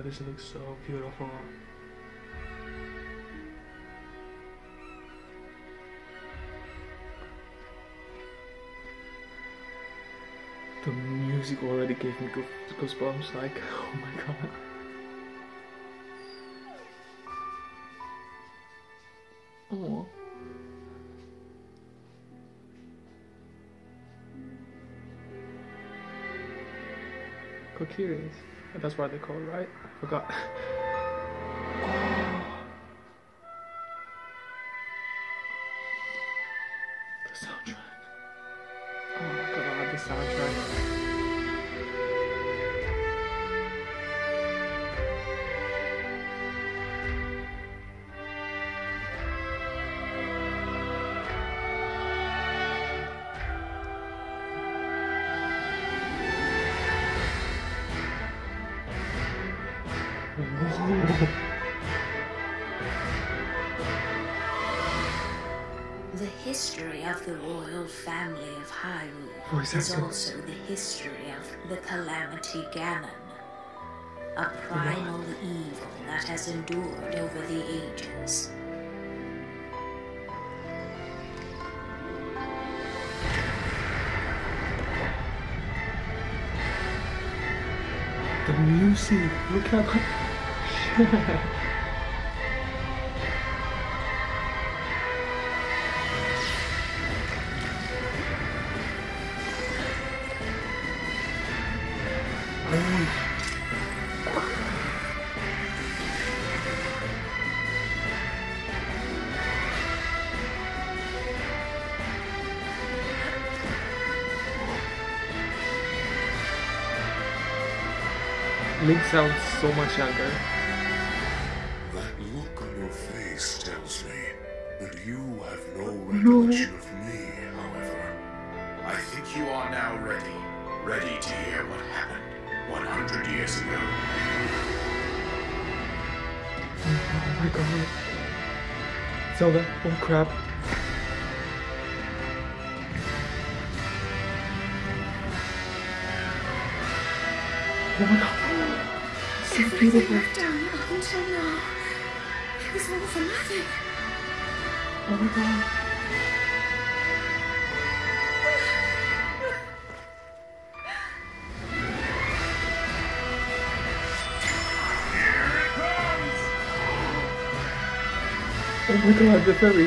god, this looks so beautiful. The music already gave me goosebumps, like, oh my god. Oh. Kokiris. That's what they call it, right? I forgot. Oh. The soundtrack. Oh my god, the soundtrack. Whoa. The history of the royal family of Hyrule is also the history of the Calamity Ganon, a primal evil that has endured over the ages. The music, look at that. Link sounds so much younger. That look on your face tells me that you have no recollection of me, however. I think you are now ready to hear what happened 100 years ago. Oh my god. Zelda, oh crap. Oh my god. So beautiful. I've done up until now, it was all for nothing. Oh my god. Here it comes! Oh my god, the fairies.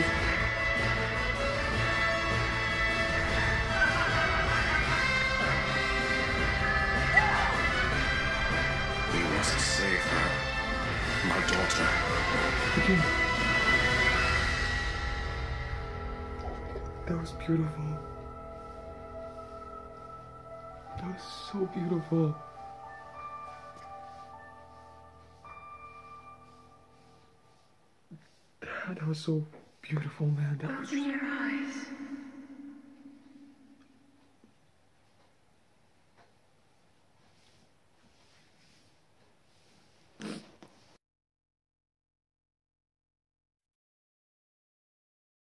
We must save her. My daughter. Okay. That was beautiful. That was so beautiful. That was so beautiful, man. That was... Open your eyes.